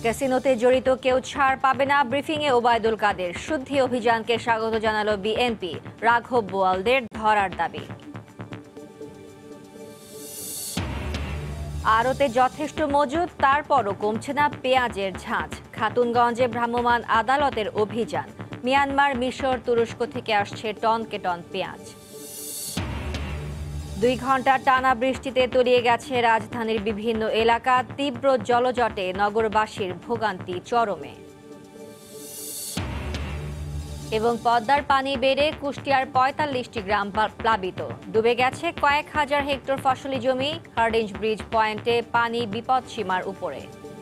ক্যাসিনোতে জড়িত কেউ ছাড় পাবে না, ব্রিফিংয়ে ওবায়দুল কাদের। শুদ্ধি অভিযানকে স্বাগত জানালো বিএনপি, রাঘব বোয়ালদের ধরার দাবি। আড়তে যথেষ্ট মজুদ, তারপরও কমছে না পেঁয়াজের ঝাঁজ। খাতুনগঞ্জে ভ্রাম্যমাণ আদালতের অভিযান। মিয়ানমার, মিশর, তুরস্ক থেকে আসছে টনকে টন পেঁয়াজ। 2 ঘন্টা টানা বৃষ্টিতে তলিয়ে গেছে রাজধানীর বিভিন্ন এলাকা। তীব্র জলজটে নগরবাসীর ভোগান্তি চরমে। এবং পদ্মার পানি বেড়ে কুষ্টিয়ার 45টি গ্রাম প্লাবিত। ডুবে গেছে কয়েক হাজার হেক্টর ফসলি জমি। হার্ডিঞ্জ ব্রিজ পয়েন্টে পানি বিপদসীমার উপরে।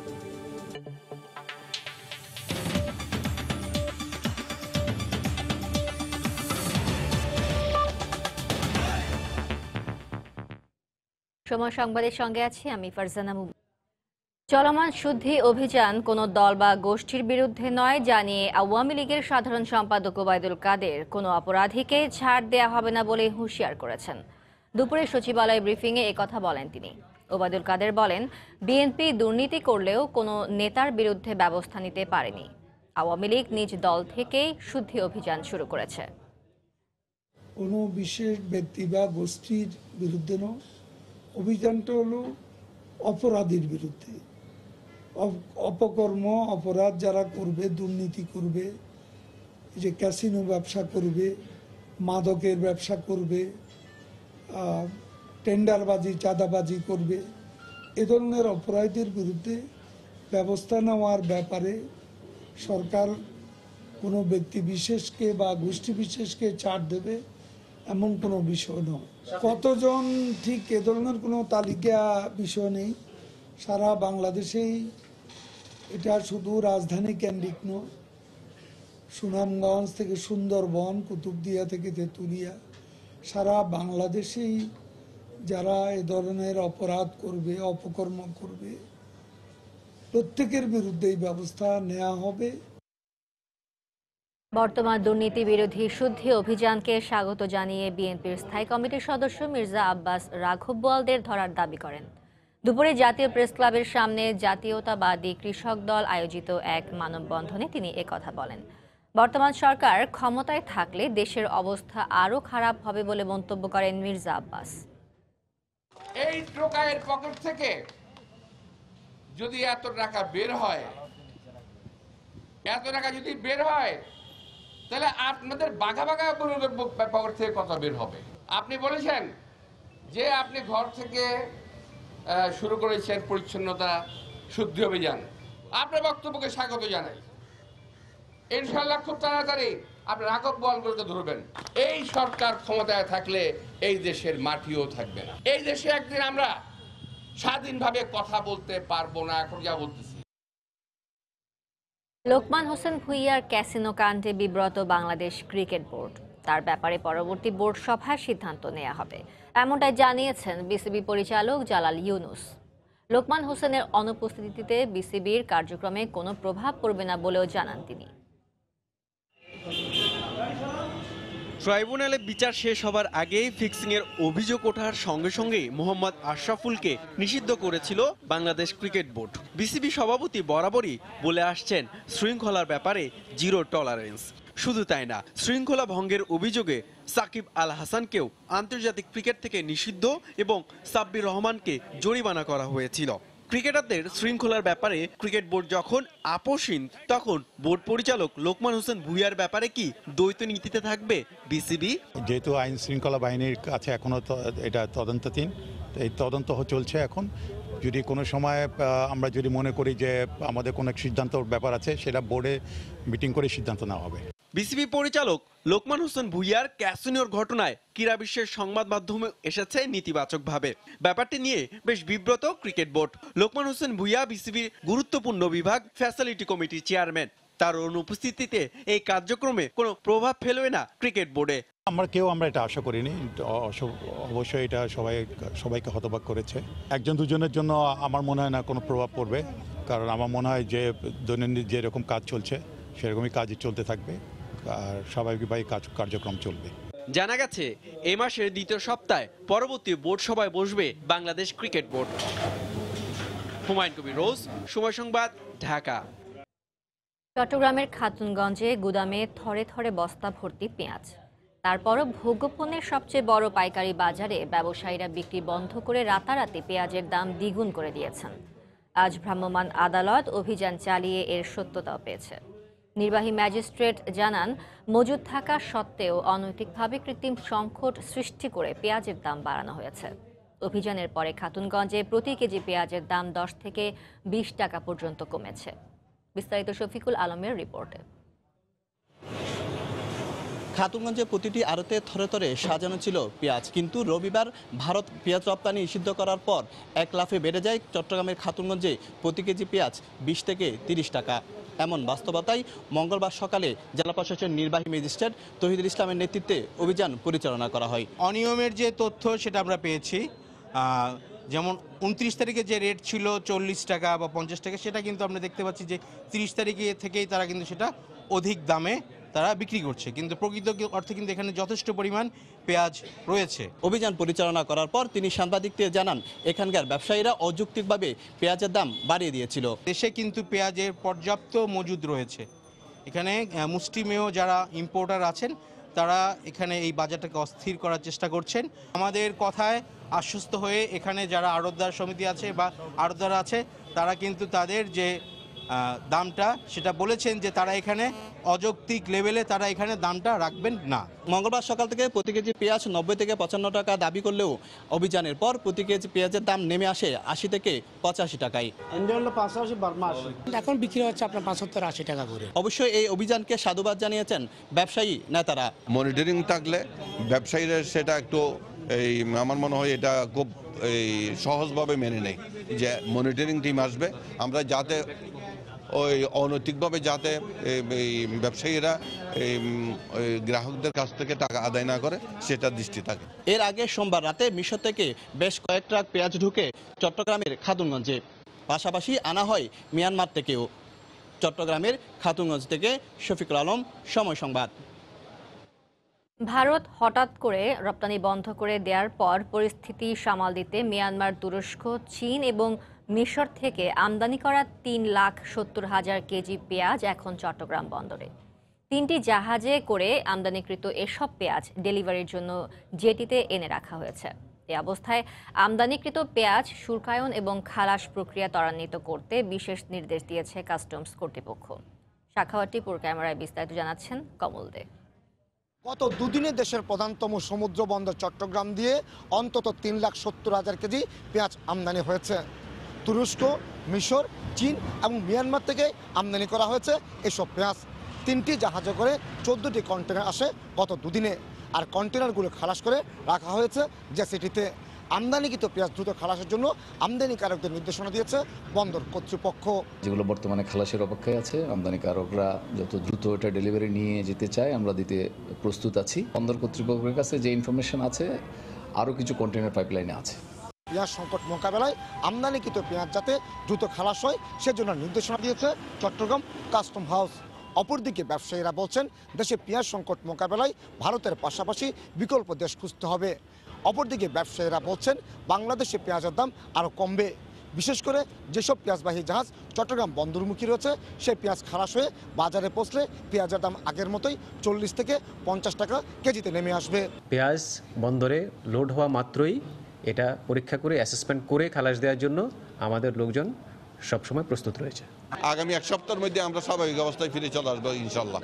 সময় সংবাদের সঙ্গে আছি আমি ফারজানা। চলমান শুদ্ধি অভিযান কোনো দল বা গোষ্ঠীর বিরুদ্ধে নয় জানিয়ে আওয়ামী লীগের সাধারণ সম্পাদক ওবায়দুল কাদের কোনো অপরাধীকে ছাড় দেয়া হবে না বলে হুঁশিয়ার করেছেন। দুপুরে সচিবালয় ব্রিফিংয়ে একথা বলেন তিনি। ওবায়দুল কাদের বলেন, বিএনপি দুর্নীতি করলেও কোনো নেতার বিরুদ্ধে ব্যবস্থা নিতে পারেনি। আওয়ামী লীগ নিজ দল থেকেই শুদ্ধি অভিযান শুরু করেছে। কোনো বিশেষ ব্যক্তি বা গোষ্ঠীর বিরুদ্ধে নয়, অভিযানটা হলো অপরাধীর বিরুদ্ধে। অপকর্ম, অপরাধ যারা করবে, দুর্নীতি করবে, যে ক্যাসিনো ব্যবসা করবে, মাদকের ব্যবসা করবে, টেন্ডারবাজি, চাঁদাবাজি করবে, এ ধরনের অপরাধীর বিরুদ্ধে ব্যবস্থা নেওয়ার ব্যাপারে সরকার কোনো ব্যক্তি বিশেষকে বা গোষ্ঠী বিশেষকে ছাড় দেবে এমন কোনো বিষয় নয়। কতজন ঠিক এ ধরনের কোনো তালিকা বিষয় নেই। সারা বাংলাদেশেই এটা শুধু রাজধানী কেন্দ্রিক নয়, সুনামগঞ্জ থেকে সুন্দরবন, কুতুবদিয়া থেকে তেঁতুলিয়া, সারা বাংলাদেশেই যারা এ ধরনের অপরাধ করবে, অপকর্ম করবে, প্রত্যেকের বিরুদ্ধেই ব্যবস্থা নেওয়া হবে। বর্তমান দুর্নীতি বিরোধী শুদ্ধি অভিযানকে স্বাগত জানিয়ে বিএনপির স্থায়ী কমিটির সদস্য মির্জা আব্বাস রাঘব বোয়ালদের ধরার দাবি করেন। দুপুরে জাতীয় প্রেস ক্লাবের সামনে জাতীয়তাবাদী কৃষক দল আয়োজিত এক মানববন্ধনে তিনি একথা বলেন। বর্তমান সরকার ক্ষমতায় থাকলে দেশের অবস্থা আরও খারাপ হবে বলে মন্তব্য করেন মির্জা আব্বাস। এই টোকাইয়ের পকেট থেকে যদি এত টাকা বের হয়, তাহলে আপনাদের বাঘা বাঘা পকেট থেকে কত বের হবে? আপনি বলেছেন যে আপনি ঘর থেকে শুরু করেছেন পরিচ্ছন্নতা শুদ্ধি অভিযান। আপনার বক্তব্যকে স্বাগত জানাই। ইনশাআল্লাহ খুব তাড়াতাড়ি আপনি রাঘব বোয়ালগুলোকে ধরবেন। এই সরকার ক্ষমতায় থাকলে এই দেশের মাটিও থাকবে না। এই দেশে একদিন আমরা স্বাধীনভাবে কথা বলতে পারবো না। এখন যা বলতেছি। লোকমান হোসেন ভূঁইয়ার ক্যাসিনো কাণ্ডে বিব্রত বাংলাদেশ ক্রিকেট বোর্ড। তার ব্যাপারে পরবর্তী বোর্ড সভায় সিদ্ধান্ত নেওয়া হবে, এমনটাই জানিয়েছেন বিসিবি পরিচালক জালাল ইউনুস। লোকমান হোসেনের অনুপস্থিতিতে বিসিবির কার্যক্রমে কোনো প্রভাব পড়বে না বলেও জানান তিনি। ট্রাইব্যুনালে বিচার শেষ হবার আগেই ফিক্সিংয়ের অভিযোগ ওঠার সঙ্গে সঙ্গেই মোহাম্মদ আশরাফুলকে নিষিদ্ধ করেছিল বাংলাদেশ ক্রিকেট বোর্ড। বিসিবি সভাপতি বরাবরই বলে আসছেন শৃঙ্খলার ব্যাপারে জিরো টলারেন্স। শুধু তাই না, শৃঙ্খলা ভঙ্গের অভিযোগে সাকিব আল হাসানকেও আন্তর্জাতিক ক্রিকেট থেকে নিষিদ্ধ এবং সাব্বির রহমানকে জরিমানা করা হয়েছিল। ক্রিকেটারদের শৃঙ্খলার ব্যাপারে ক্রিকেট বোর্ড যখন আপোষহীন, তখন বোর্ড পরিচালক লোকমান হোসেন ভূঁইয়ার ব্যাপারে কি দ্বৈত নীতিতে থাকবে বিসিবি? যেহেতু আইন শৃঙ্খলা বাহিনীর কাছে এখনো এটা তদন্তাধীন, এই তদন্ত চলছে। এখন যদি কোনো সময় আমরা যদি মনে করি যে আমাদের কোনো সিদ্ধান্তর ব্যাপার আছে, সেটা বোর্ডে মিটিং করে সিদ্ধান্ত নেওয়া হবে। বিসিবি পরিচালক লোকমান হোসেন ভূঁইয়ার ক্যাসিনোর ঘটনায় ক্রীড়া বিশ্বের সংবাদ মাধ্যমে এসেছে নেতিবাচকভাবে। ব্যাপারটি নিয়ে বেশ বিব্রত ক্রিকেট বোর্ড। লোকমান হোসেন ভূঁইয়া বিসিবির গুরুত্বপূর্ণ বিভাগ ফ্যাসিলিটি কমিটির চেয়ারম্যান। তার অনুপস্থিতিতে এই কার্যক্রমে কোনো প্রভাব ফেলবে না ক্রিকেট বোর্ডে। আমরা এটা আশা করিনি। অবশ্যই এটা সবাইকে হতবাক করেছে। একজন দুজনের জন্য আমার মনে হয় না কোনো প্রভাব পড়বে, কারণ আমার মনে হয় যে দৈনন্দিন যেরকম কাজ চলছে সেরকমই কাজই চলতে থাকবে আর স্বাভাবিকভাবে কার্যক্রম চলবে। জানা গেছে এই মাসের দ্বিতীয় সপ্তাহে পরবর্তী বোর্ড সভায় বসবে বাংলাদেশ ক্রিকেট বোর্ড। হুমায়ুন কবির রোজ, সময় সংবাদ, ঢাকা। চট্টগ্রামের খাতুনগঞ্জে গুদামে থরে থরে বস্তা ভর্তি পেঁয়াজ। তারপরও ভোগ্যপণ্যের সবচেয়ে বড় পাইকারি বাজারে ব্যবসায়ীরা বিক্রি বন্ধ করে রাতারাতি পেঁয়াজের দাম দ্বিগুণ করে দিয়েছেন। আজ ভ্রাম্যমাণ আদালত অভিযান চালিয়ে এর সত্যতা পেয়েছে। নির্বাহী ম্যাজিস্ট্রেট জানান, মজুদ থাকা সত্ত্বেও অনৈতিকভাবে কৃত্রিম সংকট সৃষ্টি করে পেঁয়াজের দাম বাড়ানো হয়েছে। অভিযানের পরে খাতুনগঞ্জে প্রতি কেজি পেঁয়াজের দাম 10 থেকে 20 টাকা পর্যন্ত কমেছে। বিস্তারিত শফিকুল আলমের রিপোর্টে। খাতুনগঞ্জে প্রতিটি আড়তে থরে থরে সাজানো ছিল পেঁয়াজ, কিন্তু রবিবার ভারত পেঁয়াজ রপ্তানি নিষিদ্ধ করার পর এক লাফে বেড়ে যায় চট্টগ্রামের খাতুনগঞ্জে প্রতি কেজি পেঁয়াজ 20 থেকে 30 টাকা। এমন বাস্তবতায় মঙ্গলবার সকালে জেলা প্রশাসনের নির্বাহী ম্যাজিস্ট্রেট তহিদুল ইসলামের নেতৃত্বে অভিযান পরিচালনা করা হয়। অনিয়মের যে তথ্য সেটা আমরা পেয়েছি, যেমন 29 তারিখে যে রেট ছিল 40 টাকা বা 50 টাকা, সেটা কিন্তু আমরা দেখতে পাচ্ছি যে 30 তারিখে থেকেই তারা কিন্তু সেটা অধিক দামে তারা বিক্রি করছে, কিন্তু প্রকৃত অর্থে কিন্তু এখানে যথেষ্ট পরিমাণ পেঁয়াজ রয়েছে। অভিযান পরিচালনা করার পর তিনি সাংবাদিকদের জানান, এখানকার ব্যবসায়ীরা অযৌক্তিকভাবে পেঁয়াজের দাম বাড়িয়ে দিয়েছিল। দেশে কিন্তু পেঁয়াজের পর্যাপ্ত মজুদ রয়েছে। এখানে মুষ্টিমেয় যারা ইম্পোর্টার আছেন তারা এখানে এই বাজারটাকে অস্থির করার চেষ্টা করছেন। আমাদের কথায় আশ্বস্ত হয়ে এখানে যারা আড়তদার সমিতি আছে বা আড়তদার আছে তারা কিন্তু তাদের যে দামটা সেটা বলেছেন যে তারা এখানে অযৌক্তিক লেভেলে তারা এখানে দামটা রাখবেন না। মঙ্গলবার সকাল থেকে প্রতি কেজি পেঁয়াজ 90 থেকে 55 টাকা দাবি করলেও অভিযানের পর প্রতি কেজি পেঁয়াজের দাম নেমে আসে 80 থেকে 85 টাকায়। এখন বিক্রি হচ্ছে আপনার 75-80 টাকা করে। অবশ্যই এই অভিযানকে সাধুবাদ জানিয়েছেন ব্যবসায়ী নেতারা। মনিটরিং থাকলে ব্যবসায়ীরা সেটা একটু আমার মনে হয় এটা খুব সহজভাবে মেনে নেয় যে মনিটরিং টিম আসবে, আমরা যাতে ওই অনৈতিকভাবে যাতে ব্যবসায়ীরা গ্রাহকদের কাছ থেকে টাকা আদায় না করে সেটা দৃষ্টি থাকে। এর আগে সোমবার রাতে মিশর থেকে বেশ কয়েক ট্রাক পেঁয়াজ ঢুকে চট্টগ্রামের খাতুনগঞ্জে, পাশাপাশি আনা হয় মিয়ানমার থেকেও। চট্টগ্রামের খাতুনগঞ্জ থেকে শফিকুল আলম, সময় সংবাদ। ভারত হঠাৎ করে রপ্তানি বন্ধ করে দেওয়ার পর পরিস্থিতি সামাল দিতে মিয়ানমার, তুরস্ক, চীন এবং মিশর থেকে আমদানি করা 3,70,000 কেজি পেঁয়াজ এখন চট্টগ্রাম বন্দরে। 3টি জাহাজে করে আমদানিকৃত এসব পেঁয়াজ ডেলিভারির জন্য জেটিতে এনে রাখা হয়েছে। এই অবস্থায় আমদানিকৃত পেঁয়াজ শুল্কায়ন এবং খালাস প্রক্রিয়া ত্বরান্বিত করতে বিশেষ নির্দেশ দিয়েছে কাস্টমস কর্তৃপক্ষ। সাখাওয়াতী পুর ক্যামেরায় বিস্তারিত জানাচ্ছেন কমল দে। গত দুদিনে দেশের প্রধানতম সমুদ্র বন্দর চট্টগ্রাম দিয়ে অন্তত 3,70,000 কেজি পেঁয়াজ আমদানি হয়েছে। তুরস্ক, মিশর, চীন এবং মিয়ানমার থেকে আমদানি করা হয়েছে এসব পেঁয়াজ। 3টি জাহাজে করে 14টি কন্টেনার আসে গত দুদিনে, আর কন্টেনারগুলো খালাস করে রাখা হয়েছে জেসিটিতে। আমদানিকৃত পেঁয়াজ দ্রুত খালাসের জন্য আমদানিকারকদের নির্দেশনা দিয়েছে বন্দর কর্তৃপক্ষ। যেগুলো বর্তমানে খালাসের অপেক্ষায় আছে, আমদানিকারকরা যত দ্রুত এটা ডেলিভারি নিয়ে যেতে চায় আমরা দিতে প্রস্তুত আছি। বন্দর কর্তৃপক্ষের কাছে যে ইনফরমেশন আছে, আরও কিছু কন্টেনার পাইপলাইনে আছে। পেঁয়াজ সংকট মোকাবেলায় আমদানিকৃত পেঁয়াজ যাতে দ্রুত খালাস হয় সেজন্য নির্দেশনা দিয়েছে চট্টগ্রাম কাস্টম হাউস। অপরদিকে ব্যবসায়ীরা বলছেন, দেশে পেঁয়াজ সংকট মোকাবেলায় ভারতের পাশাপাশি বিকল্প দেশ খুঁজতে হবে। অপরদিকে ব্যবসায়ীরা বলছেন, বাংলাদেশে পেঁয়াজের দাম আরও কমবে। বিশেষ করে যেসব পেঁয়াজবাহী জাহাজ চট্টগ্রাম বন্দরমুখী রয়েছে, সেই পেঁয়াজ খালাস হয়ে বাজারে পৌঁছলে পেঁয়াজের দাম আগের মতোই 40 থেকে 50 টাকা কেজিতে নেমে আসবে। পেঁয়াজ বন্দরে লোড হওয়া মাত্রই এটা পরীক্ষা করে অ্যাসেসমেন্ট করে খালাস দেওয়ার জন্য আমাদের লোকজন সবসময় প্রস্তুত রয়েছে। আগামী এক সপ্তাহের মধ্যে আমরা স্বাভাবিক অবস্থায় ফিরে চলে আসবো ইনশাল্লাহ।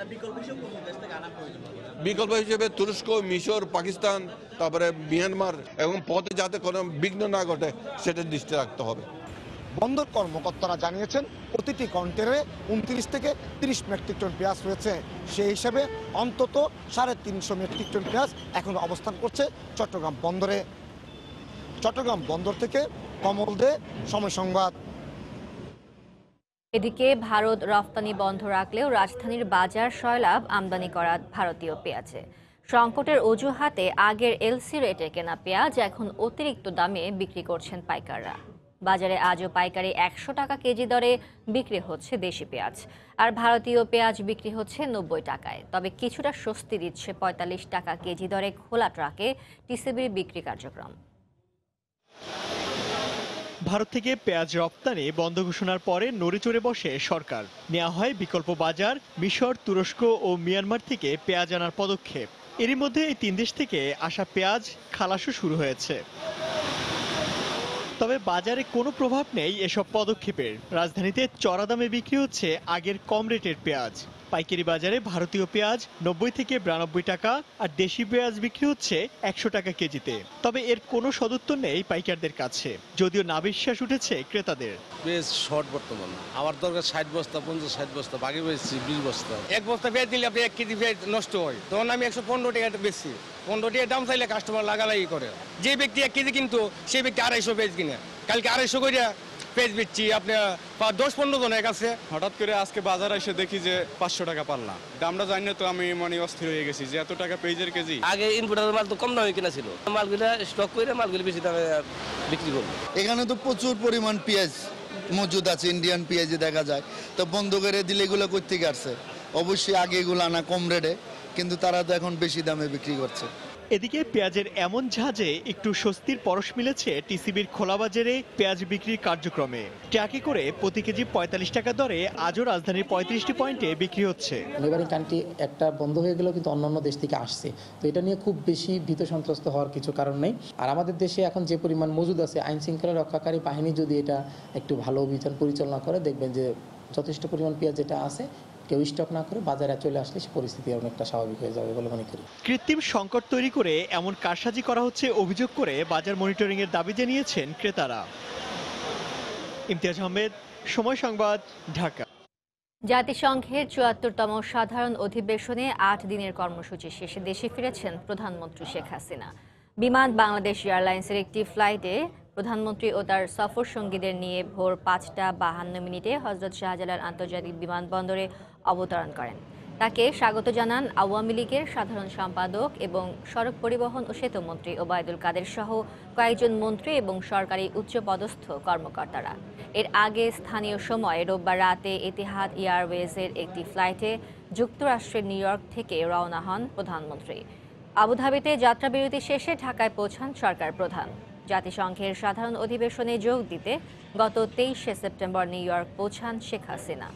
বিকল্প হিসেবে তুরস্ক, মিশর, পাকিস্তান, তারপরে মিয়ানমার এবং পথে যাতে কোনো বিঘ্ন না ঘটে সেটা দৃষ্টি রাখতে হবে। বন্দর কর্মকর্তারা জানিয়েছেন, প্রতিটি কন্টেনারে 29 থেকে 30 মেট্রিক টন পেঁয়াজ রয়েছে। সেই হিসাবে অন্তত 350 মেট্রিক টন পেঁয়াজ এখন অবস্থান করছে চট্টগ্রাম বন্দরে। চট্টগ্রাম বন্দর থেকে কমল দে, সময় সংবাদ। এদিকে ভারত রপ্তানি বন্ধ রাখলেও রাজধানীর বাজার সয়লাভ আমদানি করা ভারতীয় পেঁয়াজে। সংকটের অজুহাতে আগের এলসি রেটে কেনা পেঁয়াজ এখন অতিরিক্ত দামে বিক্রি করছেন পাইকাররা। বাজারে আজও পাইকারি 100 টাকা কেজি দরে বিক্রি হচ্ছে দেশি পেঁয়াজ, আর ভারতীয় পেঁয়াজ বিক্রি হচ্ছে 90 টাকায়। তবে কিছুটা স্বস্তি দিচ্ছে 45 টাকা কেজি দরে খোলা ট্রাকে টিসিবির বিক্রি কার্যক্রম। ভারত থেকে পেঁয়াজ রপ্তানি বন্ধ ঘোষণার পরে নড়েচড়ে বসে সরকার। নেওয়া হয় বিকল্প বাজার, মিশর, তুরস্ক ও মিয়ানমার থেকে পেঁয়াজ আনার পদক্ষেপ। এরই মধ্যে এই 3 দেশ থেকে আসা পেঁয়াজ খালাসও শুরু হয়েছে। তবে বাজারে কোনো প্রভাব নেই এসব পদক্ষেপের। রাজধানীতে চড়া দামে বিক্রি হচ্ছে আগের কম রেটের পেঁয়াজ। পাইকারি বাজারে ভারতীয় পেঁয়াজ 90 থেকে 92 টাকা আর দেশি পেঁয়াজ বিক্রি হচ্ছে 100 টাকা কেজিতে। তবে এর কোনো সদুত্তর নেই পাইকারদের কাছে, যদিও নাবিশ্বাস উঠেছে ক্রেতাদের। বেশ শর্ট বর্তমান, আমার দরকার 60 বস্তা 50-60 বস্তা, বাকি বেশি 20 বস্তা। এক বস্তা পেঁয়াজ দিলে আপনি 1 কেজি পেঁয়াজ নষ্ট হয়, তখন আমি 115 টাকা বেশি। 15 টাকা দাম চাইলে কাস্টমার লাগালাগি করে। যে ব্যক্তি 1 কেজি কিনতো সেই ব্যক্তি 250 পেঁয়াজ কিনে, কালকে 250 করে পেঁয়াজ বেচছি আপনার 10-15 জনের কাছে। হঠাৎ করে আজকে বাজার এসে দেখি যে 500 টাকা পাল্লা। দামটা জানি তো আমি অস্থির হয়ে গেছি যে এত টাকা পেঁয়াজের কেজি। আগে ইনপুটের মাল তো কম দামে কিনা ছিল, মালগুলো স্টক করে মালগুলো বেশি দামে বিক্রি করবো। এখানে তো প্রচুর পরিমাণ পেঁয়াজ মজুদ আছে, ইন্ডিয়ান পেঁয়াজ দেখা যায়। তো বন্ধ করে দিলে এগুলো করতে আসছে, অবশ্যই আগে এগুলো আনা কম রেটে, কিন্তু তারা তো এখন বেশি দামে বিক্রি করছে। এদিকে পেঁয়াজের এমন ঝাঁজে একটু স্বস্তির পরশ মিলেছে টিসিবির খোলা বাজারে পেঁয়াজ বিক্রির কার্যক্রমে। ট্রাকে করে প্রতি কেজি 45 টাকা দরে আজও রাজধানীর 35টি পয়েন্টে বিক্রি হচ্ছে। নেবারিং কান্ট্রি একটা বন্ধ হয়ে গেলেও কিন্তু অন্যান্য দেশ থেকে আসছে, তো এটা নিয়ে খুব বেশি ভীত সন্ত্রস্ত হওয়ার কিছু কারণ নেই। আর আমাদের দেশে এখন যে পরিমাণ মজুদ আছে, আইন শৃঙ্খলা রক্ষাকারী বাহিনী যদি এটা একটু ভালো অভিযান পরিচালনা করে, দেখবেন যে যথেষ্ট পরিমাণ পেঁয়াজ যেটা আছে কেউ স্টক না করে বাজারে চলে আসলে সে পরিস্থিতি অনেকটা স্বাভাবিক হয়ে যাবে বলে মনে করি। কৃত্রিম সংকট তৈরি করে এমন কারসাজি করা হচ্ছে অভিযোগ করে বাজার মনিটরিং এর দাবি জানিয়েছেন ক্রেতারা। ইমতিয়াজ আহমেদ, সময় সংবাদ, ঢাকা। জাতিসংঘের ৭৪তম সাধারণ অধিবেশনে 8 দিনের কর্মসূচি শেষে দেশে ফিরেছেন প্রধানমন্ত্রী শেখ হাসিনা। বিমান বাংলাদেশ এয়ারলাইন্সের একটি ফ্লাইটে প্রধানমন্ত্রী ও তার সফর সঙ্গীদের নিয়ে ভোর ৫টা ৫২ হজরত শাহজালাল আন্তর্জাতিক বিমানবন্দরে অবতরণ করেন। তাকে স্বাগত জানান আওয়ামী লীগের সাধারণ সম্পাদক এবং সড়ক পরিবহন ও সেতুমন্ত্রী ওবায়দুল কাদের সহ কয়েকজন মন্ত্রী এবং সরকারি উচ্চপদস্থ কর্মকর্তারা। এর আগে স্থানীয় সময় রোববার রাতে এতিহাদ এয়ারওয়েজের একটি ফ্লাইটে যুক্তরাষ্ট্রের নিউ ইয়র্ক থেকে রওনা হন প্রধানমন্ত্রী। আবুধাবিতে যাত্রাবিরতি শেষে ঢাকায় পৌঁছান সরকার প্রধান। জাতিসংঘের সাধারণ অধিবেশনে যোগ দিতে গত 23শে সেপ্টেম্বর নিউ ইয়র্ক পৌঁছান শেখ হাসিনা।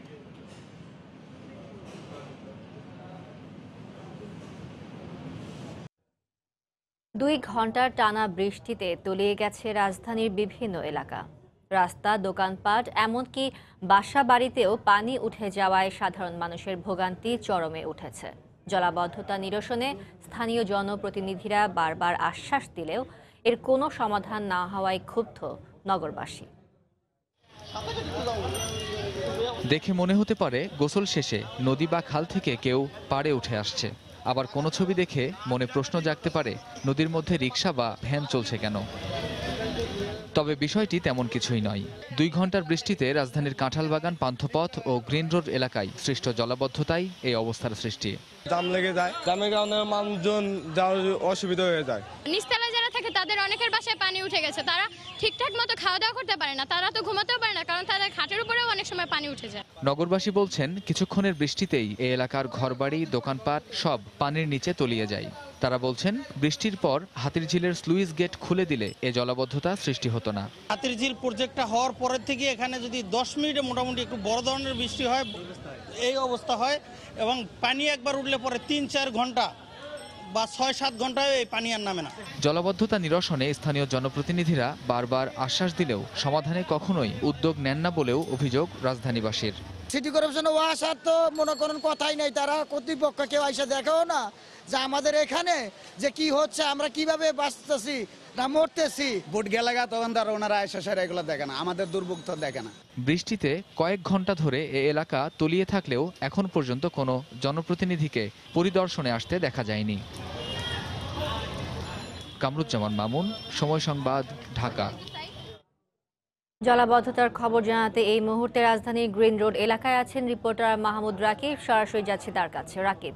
দুই ঘন্টার টানা বৃষ্টিতে তলিয়ে গেছে রাজধানীর বিভিন্ন এলাকা। রাস্তা, দোকানপাট, এমনকি বাসা বাড়িতেও পানি উঠে যাওয়ায় সাধারণ মানুষের ভোগান্তি চরমে উঠেছে। জলাবদ্ধতা নিরসনে স্থানীয় জনপ্রতিনিধিরা বারবার আশ্বাস দিলেও এর কোনো সমাধান না হওয়ায় ক্ষুব্ধ নগরবাসী। দেখে মনে হতে পারে গোসল শেষে নদী বা খাল থেকে কেউ পাড়ে উঠে আসছে। আবার কোনো ছবি দেখে মনে প্রশ্ন জাগতে পারে নদীর মধ্যে রিকশা বা ভ্যান চলছে কেন। তবে বিষয়টি তেমন কিছুই নয়। 2 ঘন্টার বৃষ্টিতে রাজধানীর কাঁঠালবাগান, পান্থপথ ও গ্রিন রোড এলাকায় সৃষ্ট জলাবদ্ধতাই এই অবস্থার সৃষ্টি। দাম লেগে যায়, দামের কারণে মানুষজন যাওয়ার অসুবিধা হয়ে যায়। নিচতলায় যারা থাকে তাদের অনেকের বাসায় পানি উঠে গেছে, তারা ঠিকঠাক মতো খাওয়া দাওয়া করতে পারে না, তারা তো ঘুমাতেও পারে না, কারণ তাদের খাটের উপরেও অনেক সময় পানি উঠে যায়। নগরবাসী বলছেন কিছুক্ষণের বৃষ্টিতেই এই এলাকার ঘরবাড়ি, দোকানপাট সব পানির নিচে তলিয়ে যায়। তারা বলছেন বৃষ্টির পর হাতিরঝিলের স্লুইস গেট খুলে দিলে এ জলাবদ্ধতা সৃষ্টি হতো না। হাতিরঝিল প্রজেক্টটা হওয়ার পরের থেকে এখানে যদি 10 মিনিটে মোটামুটি একটু বড় ধরনের বৃষ্টি হয়, এই অবস্থা হয় এবং পানি একবার উঠলে পরে 3-4 ঘন্টা বা 6-7 ঘন্টায় এই পানি আর নামে না। জলাবদ্ধতা নিরসনে স্থানীয় জনপ্রতিনিধিরা বারবার আশ্বাস দিলেও সমাধানে কখনোই উদ্যোগ নেন না বলেও অভিযোগ রাজধানীবাসীর। সিটি কর্পোরেশনে আসার তো মনে করেন কথাই নেই, তারা কর্তৃপক্ষ কেউ এসে দেখেও না যে আমাদের এখানে যে কি হচ্ছে, আমরা কিভাবে বাঁচতেছি না মরতেছি। ভোট গেলাগা তখন তারা ওনারা এসে এগুলো দেখে না, আমাদের দুর্ভোগ তো দেখে না। বৃষ্টিতে কয়েক ঘন্টা ধরে এ এলাকা তলিয়ে থাকলেও এখন পর্যন্ত কোনো জনপ্রতিনিধিকে পরিদর্শনে আসতে দেখা যায়নি। কামরুজ্জামান মামুন, সময় সংবাদ, ঢাকা। জলাবদ্ধতার খবর জানাতে এই মুহূর্তে রাজধানীর গ্রিন রোড এলাকায় আছেন রিপোর্টার মাহমুদ রাকিব। সরাসরি যাচ্ছে তার কাছে। রাকিব,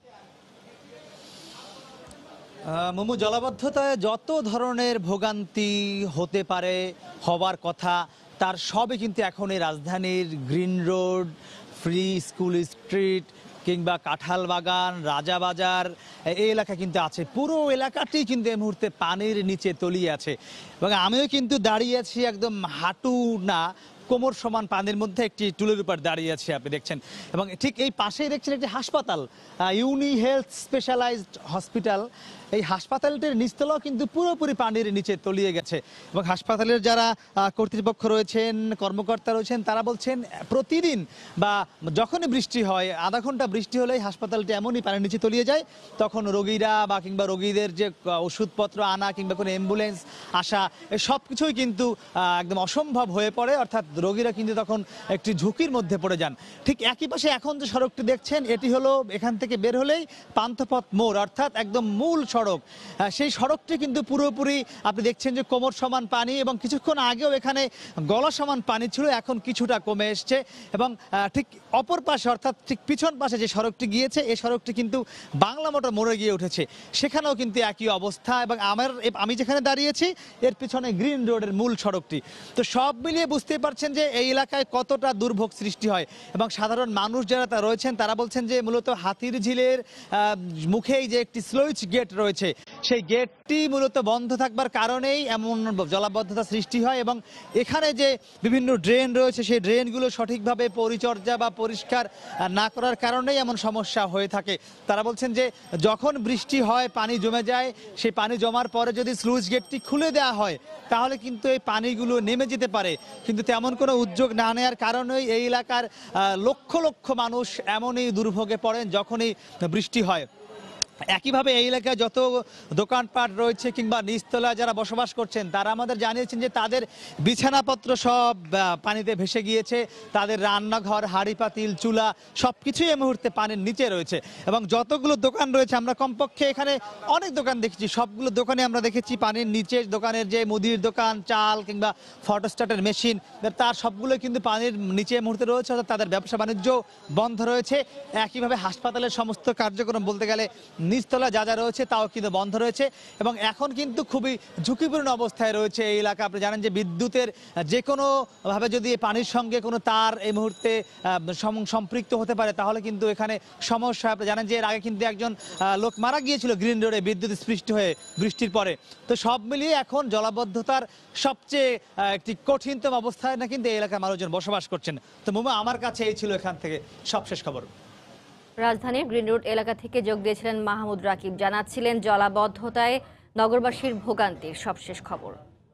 মোমো, জলাবদ্ধতায় যত ধরনের ভোগান্তি হতে পারে, হবার কথা, তার সবই কিন্তু এখন এই রাজধানীর Green Road, Free School Street, কিংবা কাঁঠাল বাগান, রাজাবাজার এই এলাকা কিন্তু আছে। পুরো এলাকাটি কিন্তু এই মুহূর্তে পানির নিচে তলিয়ে আছে এবং আমিও কিন্তু দাঁড়িয়ে আছি একদম হাঁটু না কোমর সমান পানির মধ্যে একটি টুলের উপর দাঁড়িয়ে আছে আপনি দেখছেন। এবং ঠিক এই পাশেই দেখছেন একটি হাসপাতাল, ইউনি হেলথ স্পেশালাইজড হসপিটাল। এই হাসপাতালটির নিচতলাও কিন্তু পুরোপুরি পানির নিচে তলিয়ে গেছে এবং হাসপাতালের যারা কর্তৃপক্ষ রয়েছেন, কর্মকর্তা রয়েছেন, তারা বলছেন প্রতিদিন বা যখনই বৃষ্টি হয়, আধা ঘন্টা বৃষ্টি হলেই হাসপাতালটি এমনই পানির নিচে তলিয়ে যায়, তখন রোগীরা বা কিংবা রোগীদের যে ওষুধপত্র আনা কিংবা কোনো অ্যাম্বুলেন্স আসা সব কিছুই কিন্তু একদম অসম্ভব হয়ে পড়ে, অর্থাৎ রোগীরা কিন্তু তখন একটি ঝুঁকির মধ্যে পড়ে যান। ঠিক একই পাশে এখন যে সড়কটি দেখছেন, এটি হলো এখান থেকে বের হলেই পান্থপথ মোড়, অর্থাৎ একদম মূল সড়ক। সেই সড়কটি কিন্তু পুরোপুরি আপনি দেখছেন যে কোমর সমান পানি এবং কিছুক্ষণ আগেও এখানে গলা সমান পানি ছিল, এখন কিছুটা কমে এসছে। এবং ঠিক অপর পাশে অর্থাৎ ঠিক পিছন পাশে যে সড়কটি গিয়েছে, এই সড়কটি কিন্তু বাংলা মোটর মোড়ে গিয়ে উঠেছে, সেখানেও কিন্তু একই অবস্থা। এবং আমি যেখানে দাঁড়িয়েছি এর পিছনে গ্রিন রোডের মূল সড়কটি। তো সব মিলিয়ে বুঝতে পারছেন যে এই এলাকায় কতটা দুর্ভোগ সৃষ্টি হয়। এবং সাধারণ মানুষ যারা রয়েছেন তারা বলছেন যে মূলত হাতির ঝিলের মুখেই যে একটি স্লুইস গেট রয়েছে, সেই গেটটি মূলত বন্ধ থাকবার কারণেই এমন জলাবদ্ধতা সৃষ্টি হয়। এবং এখানে যে বিভিন্ন ড্রেন রয়েছে, সেই ড্রেনগুলো সঠিকভাবে পরিচর্যা বা পরিষ্কার না করার কারণেই এমন সমস্যা হয়ে থাকে। তারা বলছেন যে যখন বৃষ্টি হয়, পানি জমে যায়, সেই পানি জমার পরে যদি স্লুইস গেটটি খুলে দেওয়া হয় তাহলে কিন্তু এই পানিগুলো নেমে যেতে পারে, কিন্তু তেমন কোনো উদ্যোগ না নেওয়ার কারণেই এই এলাকার লক্ষ লক্ষ মানুষ এমনই দুর্ভোগে পড়েন যখনই বৃষ্টি হয়। একইভাবে এই এলাকায় যত দোকানপাট রয়েছে কিংবা নিচতলায় যারা বসবাস করছেন, তারা আমাদের জানিয়েছেন যে তাদের বিছানাপত্র সব পানিতে ভেসে গিয়েছে, তাদের রান্নাঘর, হাঁড়ি পাতিল, চুলা সব কিছুই এই মুহূর্তে পানির নিচে রয়েছে। এবং যতগুলো দোকান রয়েছে, আমরা কমপক্ষে এখানে অনেক দোকান দেখেছি, সবগুলো দোকানে আমরা দেখেছি পানির নিচে। দোকানের যে মুদির দোকান, চাল কিংবা ফটোস্ট্যাটের মেশিন, তার সবগুলো কিন্তু পানির নিচে এই মুহূর্তে রয়েছে, অর্থাৎ তাদের ব্যবসা বাণিজ্য বন্ধ রয়েছে। একইভাবে হাসপাতালের সমস্ত কার্যক্রম বলতে গেলে নিচতলা যা যা রয়েছে তাও কিন্তু বন্ধ রয়েছে। এবং এখন কিন্তু খুবই ঝুঁকিপূর্ণ অবস্থায় রয়েছে এই এলাকা। আপনি জানেন যে বিদ্যুতের যে কোনোভাবে যদি পানির সঙ্গে কোনো তার এই মুহূর্তে সম্পৃক্ত হতে পারে তাহলে কিন্তু এখানে সমস্যা। আপনি জানেন যে এর আগে কিন্তু একজন লোক মারা গিয়েছিল গ্রিন রোডে বিদ্যুৎ স্পৃষ্ট হয়ে বৃষ্টির পরে। তো সব মিলিয়ে এখন জলাবদ্ধতার সবচেয়ে একটি কঠিনতম অবস্থায় না কিন্তু এই এলাকার মানুষজন বসবাস করছেন। তো মুমা, আমার কাছে এই ছিল এখান থেকে সবশেষ খবর। রাজধানীর গ্রিন রোড এলাকা থেকে যোগ দিয়েছিলেন মাহমুদ রাকিব, জানাচ্ছিলেন জলাবদ্ধতায় নগরবাসীর ভোগান্তির সবশেষ খবর।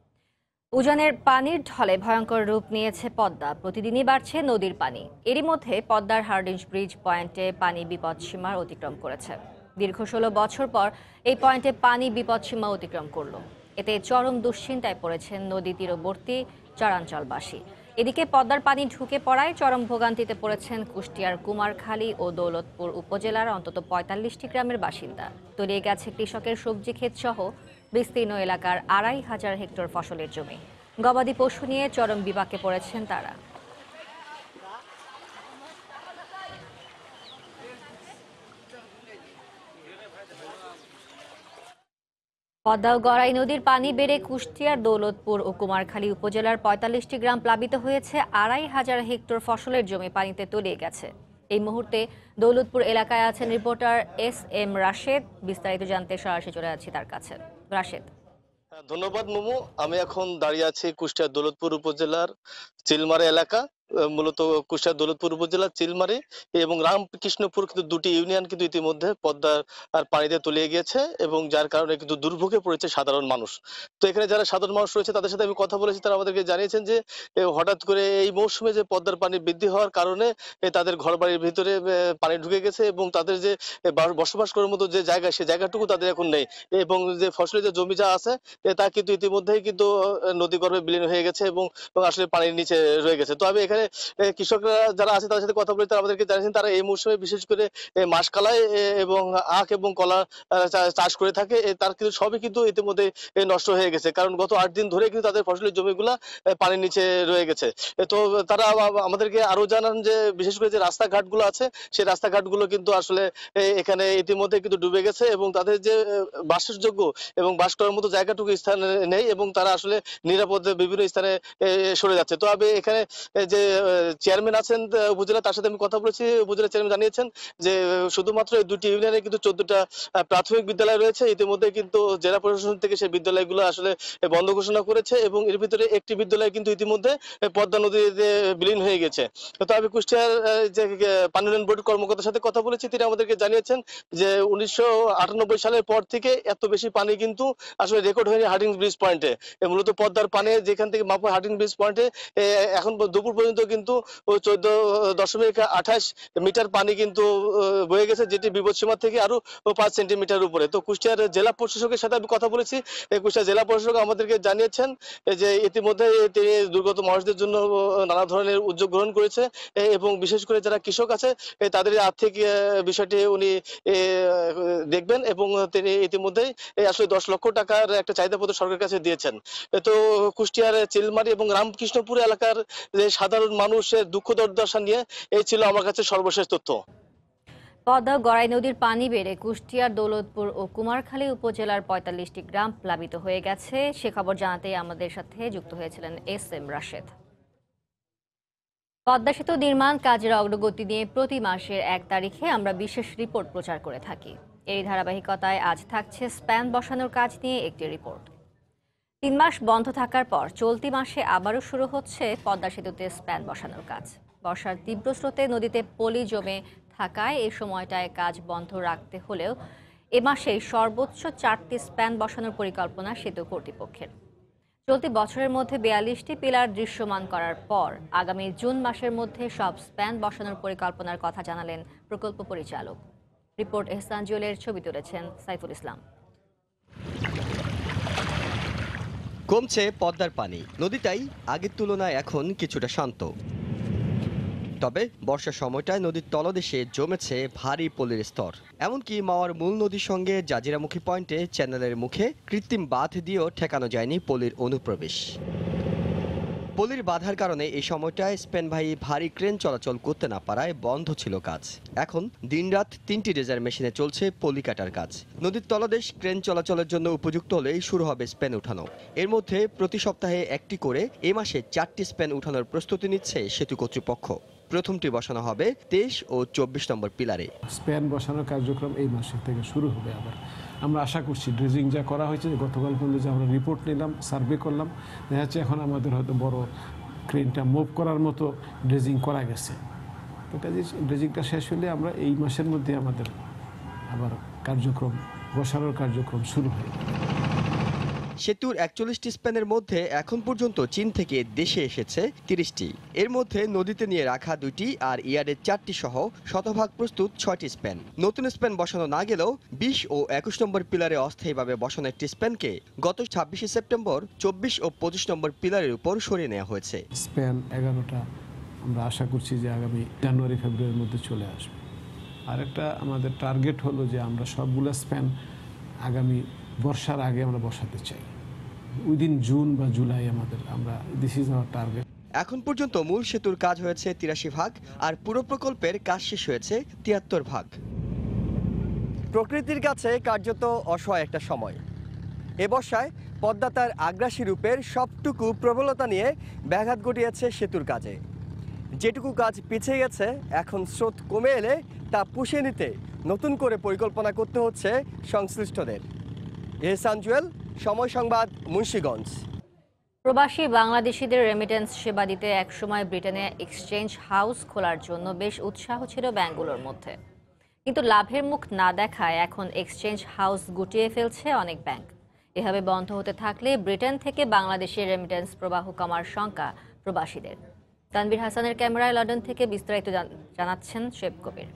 উজানের পানির ঢলে ভয়ঙ্কর রূপ নিয়েছে পদ্মা, প্রতিদিনই বাড়ছে নদীর পানি। এরই মধ্যে পদ্মার হার্ডিঞ্জ ব্রিজ পয়েন্টে পানি বিপদসীমার অতিক্রম করেছে। দীর্ঘ 16 বছর পর এই পয়েন্টে পানি বিপদসীমা অতিক্রম করল। এতে চরম দুশ্চিন্তায় পড়েছেন নদী তীরবর্তী চরাঞ্চলবাসী। এদিকে পদ্মার পানি ঢুকে পড়ায় চরম ভোগান্তিতে পড়েছেন কুষ্টিয়ার কুমারখালী ও দৌলতপুর উপজেলার অন্তত 45টি গ্রামের বাসিন্দা। তলিয়ে গেছে কৃষকের সবজি ক্ষেত সহ বিস্তীর্ণ এলাকার 2500 হেক্টর ফসলের জমি। গবাদি পশু নিয়ে চরম বিপাকে পড়েছেন তারা। পদ্মা ও গড়াই নদীর পানি বেড়ে কুষ্টিয়ার দৌলতপুর ও কুমারখালী উপজেলার 45টি গ্রাম প্লাবিত হয়েছে। 2500 হেক্টর ফসলের জমি পানিতে তলিয়ে গেছে। এই মুহূর্তে দৌলতপুর এলাকায় আছেন রিপোর্টার এস.এম. রাশেদ। বিস্তারিত জানতে সরাসরি চলে যাচ্ছি তার কাছে। রাশেদ। ধন্যবাদ মোমো। আমি এখন দাঁড়িয়ে আছি কুষ্টিয়ার দৌলতপুর উপজেলার চিলমারি এলাকা। মূলত কুষ্টিয়ার দৌলতপুর উপজেলার চিলমারি এবং রামকৃষ্ণপুর কিন্তু দুটি ইউনিয়ন কিন্তু ইতিমধ্যে পদ্মার পানিতে তলিয়ে গিয়েছে এবং যার কারণে কিন্তু দুর্ভোগে পড়েছে সাধারণ মানুষ। তো এখানে যারা সাধারণ মানুষ রয়েছে তাদের সাথে আমি কথা বলেছি, তারা আমাদেরকে জানিয়েছেন যে হঠাৎ করে এই মৌসুমে যে পদ্মার পানি বৃদ্ধি হওয়ার কারণে তাদের ঘরবাড়ির ভিতরে পানি ঢুকে গেছে এবং তাদের যে বসবাস করার মতো যে জায়গা, সে জায়গাটুকু তাদের এখন নেই এবং যে ফসলের যে জমি যা আছে তা কিন্তু ইতিমধ্যেই কিন্তু নদী গর্ভে বিলীন হয়ে গেছে এবং আসলে পানির নিচে রয়ে গেছে। তো আমি এখানে কৃষকরা যারা আছে তাদের সাথে কথা বলে তারা আমাদেরকে জানিয়েছেন তারা এই মৌসুমে বিশেষ করে মাসকালাই এবং আখ এবং কলা চাষ করে থাকে। তার কিন্তু সবই কিন্তু ইতিমধ্যে নষ্ট হয়ে গেছে, কারণ গত 8 দিন ধরে কিন্তু তাদের ফসলের জমিগুলা পানির নিচে রয়ে গেছে। তো তারা আমাদেরকে আরো জানান যে বিশেষ করে যে রাস্তাঘাটগুলো আছে সেই রাস্তাঘাটগুলো কিন্তু আসলে এখানে ইতিমধ্যে কিন্তু ডুবে গেছে এবং তাদের যে বাসযোগ্য এবং বাস করার মতো জায়গাটুকু স্থান নেই এবং তারা আসলে নিরাপদে বিভিন্ন স্থানে সরে যাচ্ছে। তো আমি এখানে যে চেয়ারম্যান আছেন উপজেলা, তার সাথে আমি কথা বলেছি। উপজেলা চেয়ারম্যান জানিয়েছেন যে শুধুমাত্র এই দুটি ইউনিয়নে কিন্তু 14টা প্রাথমিক বিদ্যালয় রয়েছে। ইতিমধ্যে কিন্তু জেলা প্রশাসন থেকে সেই বিদ্যালয়গুলো আসলে বন্ধ ঘোষণা করেছে এবং এর ভিতরে একটি বিদ্যালয় কিন্তু ইতিমধ্যে পদ্মা নদীতে বিলীন হয়ে গেছে। তো আমি কুষ্টিয়ার যে পানি উন্নয়ন বোর্ড কর্মকর্তার সাথে কথা বলেছি, তিনি আমাদেরকে জানিয়েছেন যে 1998 সালের পর থেকে এত বেশি পানি কিন্তু আসলে রেকর্ড হয়নি হার্ডিং ব্রিজ পয়েন্টে। মূলত পদ্মার পানি যেখান থেকে মাপা হার্ডিং ব্রিজ পয়েন্টে এখন দুপুর পর্যন্ত কিন্তু 14.28 মিটার পানি কিন্তু বয়ে গেছে, যেটি বিপদসীমা থেকে আরো 5 সেন্টিমিটার উপরে। তো কুষ্টিয়ার জেলা প্রশাসকের সাথে আমি কথা বলেছি। কুষ্টিয়ার জেলা প্রশাসক আমাদেরকে জানিয়েছেন যে ইতিমধ্যে তিনি দুর্গত মানুষদের জন্য নানা ধরনের উদ্যোগ গ্রহণ করেছে এবং বিশেষ করে যারা কৃষক আছে তাদের আর্থিক বিষয়টি উনি দেখবেন এবং তিনি ইতিমধ্যেই আসলে 10 লক্ষ টাকার একটা চাহিদাপত্র সরকারের কাছে দিয়েছেন। তো কুষ্টিয়ার চিলমারি এবং রামকৃষ্ণপুর এলাকার যে সাধারণ মানুষের দুঃখ দুর্দশা নিয়ে এই ছিল আমার কাছে সর্বশেষ তথ্য। পদ্মা গড়াই নদীর পানি বেড়ে কুষ্টিয়ার দৌলতপুর ও কুমারখালী উপজেলার 45টি গ্রাম প্লাবিত হয়ে গেছে। সে খবর জানাতেই আমাদের সাথে যুক্ত হয়েছিলেন এস.এম. রাশেদ। পদ্মা সেতু নির্মাণ কাজের অগ্রগতি নিয়ে প্রতি মাসের 1 তারিখে আমরা বিশেষ রিপোর্ট প্রচার করে থাকি। এই ধারাবাহিকতায় আজ থাকছে স্প্যান বসানোর কাজ নিয়ে একটি রিপোর্ট। 3 মাস বন্ধ থাকার পর চলতি মাসে আবারও শুরু হচ্ছে পদ্মা সেতুতে স্প্যান বসানোর কাজ। বর্ষার তীব্র স্রোতে নদীতে পলি জমে থাকায় এই সময়টায় কাজ বন্ধ রাখতে হলেও এ মাসে সর্বোচ্চ 4টি স্প্যান বসানোর পরিকল্পনা সেতু কর্তৃপক্ষের। চলতি বছরের মধ্যে 42টি পিলার দৃশ্যমান করার পর আগামী জুন মাসের মধ্যে সব স্প্যান বসানোর পরিকল্পনার কথা জানালেন প্রকল্প পরিচালক। রিপোর্ট এহসান জুয়েলের, ছবি তুলেছেন সাইফুল ইসলাম। কমছে পদ্মার পানি, নদীটাই আগের তুলনায় এখন কিছুটা শান্ত। তবে বর্ষার সময়টায় নদীর তলদেশে জমেছে ভারী পলির স্তর। এমনকি মাওয়ার মূল নদীর সঙ্গে জাজিরামুখী পয়েন্টে চ্যানেলের মুখে কৃত্রিম বাঁধ দিয়েও ঠেকানো যায়নি পলির অনুপ্রবেশ। পলির বাধার কারণে এই সময়টায় স্পেনবাহী ভারী ক্রেন চলাচল করতে না পারায় বন্ধ ছিল কাজ। এখন দিনরাত 3টি রেজার মেশিনে চলছে পলি কাটার কাজ। নদীর তলদেশ ক্রেন চলাচলের জন্য উপযুক্ত হলেই শুরু হবে স্পেন উঠানো। এর মধ্যে প্রতি সপ্তাহে 1টি করে এ মাসে 4টি স্পেন উঠানোর প্রস্তুতি নিচ্ছে সেতু কর্তৃপক্ষ। প্রথমটি বসানো হবে 23 ও 24 নম্বর পিলারে। স্প্যান বসানোর কার্যক্রম এই মাস থেকে শুরু হবে। আবার আমরা আশা করছি ড্রেজিং যা করা হয়েছে, গতকাল পর্যন্ত যে আমরা রিপোর্ট নিলাম, সার্ভে করলাম, দেখা যাচ্ছে এখন আমাদের হয়তো বড় ক্রেনটা মুভ করার মতো ড্রেজিং করা গেছে। তো কাজে ড্রেজিংটা শেষ হলে আমরা এই মাসের মধ্যে আমাদের আবার কার্যক্রম বসানোর কার্যক্রম শুরু হয়। সেতুর 41টি স্প্যানের মধ্যে এখন পর্যন্ত চীন থেকে দেশে এসেছে 30টি। এর মধ্যে নদীতে নিয়ে রাখা 2টি আর ইয়ার্ডের 4টি সহ শতভাগ প্রস্তুত 6টি স্প্যান। নতুন স্প্যান বসানো না গেলেও 20 ও 21 নম্বর পিলারে অস্থায়ীভাবে বসানো একটি স্প্যানকে গত 26 সেপ্টেম্বর 24 ও 25 নম্বর পিলারের উপর সরিয়ে নেওয়া হয়েছে। স্প্যান 11টা আমরা আশা করছি যে আগামী জানুয়ারি ফেব্রুয়ারির মধ্যে চলে আসবে। আরেকটা আমাদের টার্গেট হলো যে আমরা সবগুলো স্প্যান আগামী বর্ষার আগে আমরা বসাতে চাই, উইদিন জুন বা জুলাই আমরা দিস ইজ আওয়ার টার্গেট। এখন পর্যন্ত মূল সেতুর কাজ হয়েছে 83 ভাগ আর পুরো প্রকল্পের কাজ শেষ হয়েছে 73 ভাগ। প্রকৃতির কাছে কার্যত অসহায় একটা সময়। এ বর্ষায় পদ্মা তার আগ্রাসী রূপের সবটুকু প্রবলতা নিয়ে ব্যাঘাত ঘটিয়েছে সেতুর কাজে। যেটুকু কাজ পিছিয়ে গেছে, এখন স্রোত কমে এলে তা পুষিয়ে নিতে নতুন করে পরিকল্পনা করতে হচ্ছে সংশ্লিষ্টদের। এহসান জুয়েল, সময় সংবাদ, মুন্সিগঞ্জ। প্রবাসী বাংলাদেশিদের রেমিটেন্স সেবা দিতে একসময় ব্রিটেনে এক্সচেঞ্জ হাউস খোলার জন্য বেশ উৎসাহ ছিল ব্যাংকগুলোর মধ্যে, কিন্তু লাভের মুখ না দেখায় এখন এক্সচেঞ্জ হাউস গুটিয়ে ফেলছে অনেক ব্যাংক। এভাবে বন্ধ হতে থাকলে ব্রিটেন থেকে বাংলাদেশের রেমিটেন্স প্রবাহ কমার শঙ্কা প্রবাসীদের। তানভীর হাসানের ক্যামেরায় লন্ডন থেকে বিস্তারিত জানাচ্ছেন শেব কবির।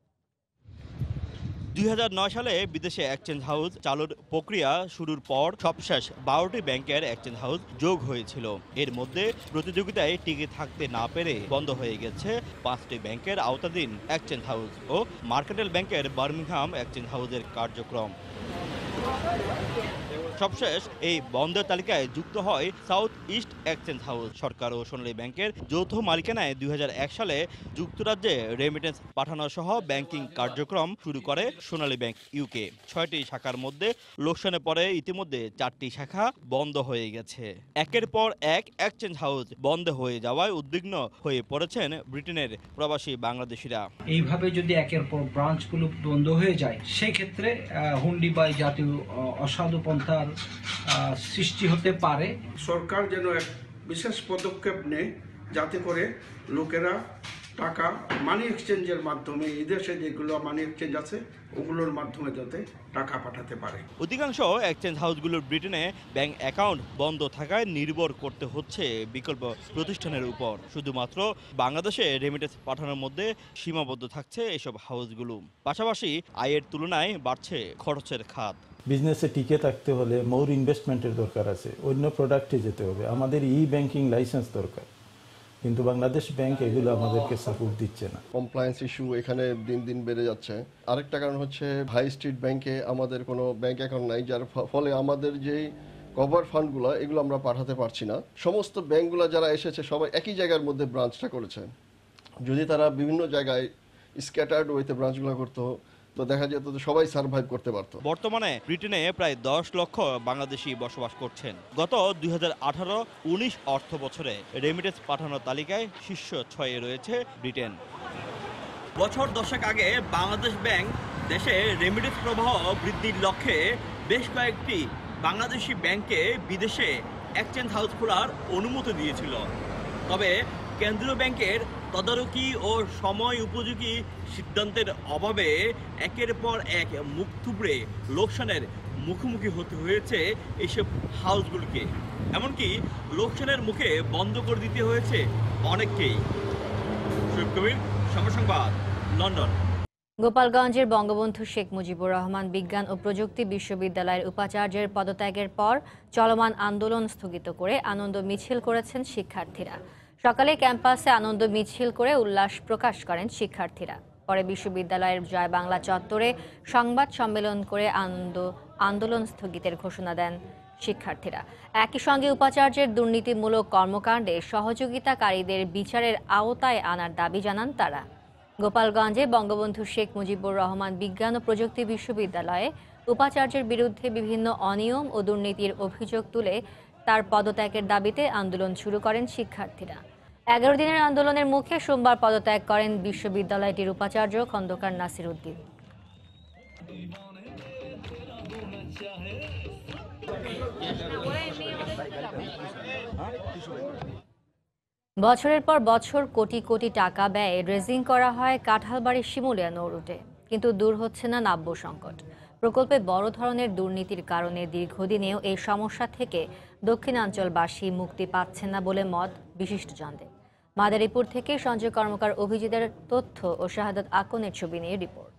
2009 সালে বিদেশে এক্সচেঞ্জ হাউস চালুর প্রক্রিয়া শুরুর পর সবশেষ 12টি ব্যাংকের এক্সচেঞ্জ হাউস যোগ হয়েছিল। এর মধ্যে প্রতিযোগিতায় টিকে থাকতে না পেরে বন্ধ হয়ে গেছে 5টি ব্যাংকের আওতাধীন এক্সচেঞ্জ হাউস ও মার্কেন্টাইল ব্যাংকের বার্মিংহাম এক্সচেঞ্জ হাউসের কার্যক্রম। সবশেষ এই বন্ধের তালিকায় যুক্ত হয় সাউথ ইস্ট এক্সচেঞ্জ হাউস। সরকার ও সোনালী ব্যাংকের যৌথ মালিকানায় 2001 সালে যুক্তরাজ্যে রেমিটেন্স পাঠানো সহ ব্যাংকিং কার্যক্রম শুরু করে সোনালী ব্যাংক ইউকে। 6টি শাখার মধ্যে লোকসানে পড়ে ইতিমধ্যে 4টি শাখা বন্ধ হয়ে গেছে। একের পর এক এক্সচেঞ্জ হাউস বন্ধ হয়ে যাওয়ায় উদ্বিগ্ন হয়ে পড়েছেন ব্রিটেনের প্রবাসী বাংলাদেশিরা। এইভাবে যদি একের পর ব্রাঞ্চগুলো বন্ধ হয়ে যায় সেই ক্ষেত্রে হুন্ডি বা জাতীয় অসাধু পন্থার সৃষ্টি হতে পারে। সরকার যেন এক বিশেষ পদক্ষেপ নেয় যাতে করে লোকেরা টাকা মানি এক্সচেঞ্জের মাধ্যমে এদেশে যেগুলো মানি এক্সচেঞ্জ আছে ওগুলোর মাধ্যমে যাতে টাকা পাঠাতে পারে। অধিকাংশ এক্সচেঞ্জ হাউসগুলোর ব্রিটেনে ব্যাংক অ্যাকাউন্ট বন্ধ থাকায় নির্ভর করতে হচ্ছে বিকল্প প্রতিষ্ঠানের উপর। শুধুমাত্র বাংলাদেশে রেমিটেন্স পাঠানোর মধ্যে সীমাবদ্ধ থাকছে এসব হাউসগুলো। পাশাপাশি আয়ের তুলনায় বাড়ছে খরচের খাত। বিজনেসে টিকে থাকতে হলে মোর ইনভেস্টমেন্টের দরকার আছে, অন্য প্রোডাক্টে যেতে হবে, আমাদের ব্যাংকিং লাইসেন্স দরকার, কিন্তু বাংলাদেশ ব্যাংক এগুলো আমাদেরকে সাপোর্ট দিচ্ছে না। কমপ্লায়েন্স ইস্যু এখানে দিন দিন বেড়ে যাচ্ছে। আরেকটা কারণ হচ্ছে হাই স্ট্রিট ব্যাংকে আমাদের কোনো ব্যাংক অ্যাকাউন্ট নাই, যার ফলে আমাদের যেই কভার ফান্ডগুলো এগুলো আমরা পাঠাতে পারছি না। সমস্ত ব্যাংকগুলো যারা এসেছে সবাই একই জায়গার মধ্যে ব্রাঞ্চটা করেছে। যদি তারা বিভিন্ন জায়গায় স্ক্যাটার্ড ওয়েতে ব্রাঞ্চগুলো করতো তো দেখা যেত সবাই সার্ভাইভ করতে পারত। বর্তমানে ব্রিটেনে প্রায় 10 লক্ষ বাংলাদেশি বসবাস করছেন। গত 2018-19 অর্থ বছরে রেমিটেন্স পাঠানোর তালিকায় শীর্ষ 6-এ রয়েছে ব্রিটেন। বছর 10 আগে বাংলাদেশ ব্যাংক দেশে রেমিটেন্স প্রবাহ বৃদ্ধির লক্ষ্যে বেশ কয়েকটি বাংলাদেশি ব্যাংকে বিদেশে এক্সচেঞ্জ হাউস খোলার অনুমতি দিয়েছিল। তবে কেন্দ্রীয় ব্যাংকের তদারকি ও সময় উপযোগী সিদ্ধান্তের অভাবে একের পর এক মুখ থুবড়ে লোকসানের মুখোমুখি হতে হয়েছে এইসব হাউসগুলোকে। এমনকি লোকসানের মুখে বন্ধ করে দিতে হয়েছে অনেককেই। শোয়েব কবির, সময় সংবাদ, লন্ডন। গোপালগঞ্জের বঙ্গবন্ধু শেখ মুজিবুর রহমান বিজ্ঞান ও প্রযুক্তি বিশ্ববিদ্যালয়ের উপাচার্যের পদত্যাগের পর চলমান আন্দোলন স্থগিত করে আনন্দ মিছিল করেছেন শিক্ষার্থীরা। সকালে ক্যাম্পাসে আনন্দ মিছিল করে উল্লাস প্রকাশ করেন শিক্ষার্থীরা। পরে বিশ্ববিদ্যালয়ের জয় বাংলা চত্বরে সংবাদ সম্মেলন করে আন্দোলন স্থগিতের ঘোষণা দেন শিক্ষার্থীরা। একই সঙ্গে উপাচার্যের দুর্নীতিমূলক কর্মকাণ্ডে সহযোগিতাকারীদের বিচারের আওতায় আনার দাবি জানান তারা। গোপালগঞ্জে বঙ্গবন্ধু শেখ মুজিবুর রহমান বিজ্ঞান ও প্রযুক্তি বিশ্ববিদ্যালয়ে উপাচার্যের বিরুদ্ধে বিভিন্ন অনিয়ম ও দুর্নীতির অভিযোগ তুলে তার পদত্যাগের দাবিতে আন্দোলন শুরু করেন শিক্ষার্থীরা। 11 দিনের আন্দোলনের মুখে সোমবার পদত্যাগ করেন বিশ্ববিদ্যালয়টির উপাচার্য খন্দকার নাসির উদ্দিন। বছরের পর বছর কোটি কোটি টাকা ব্যয়ে ড্রেজিং করা হয় কাঁঠালবাড়ির শিমুলিয়া নৌ রুটে, কিন্তু দূর হচ্ছে না নাব্য সংকট। প্রকল্পে বড় ধরনের দুর্নীতির কারণে দীর্ঘদিনেও এই সমস্যা থেকে দক্ষিণাঞ্চলবাসী মুক্তি পাচ্ছেন না বলে মত বিশিষ্টজনদের। মাদারীপুর থেকে সঞ্জয় কর্মকার, অভিজিতের তথ্য ও শাহাদাত আকনের ছবি নিয়ে রিপোর্ট।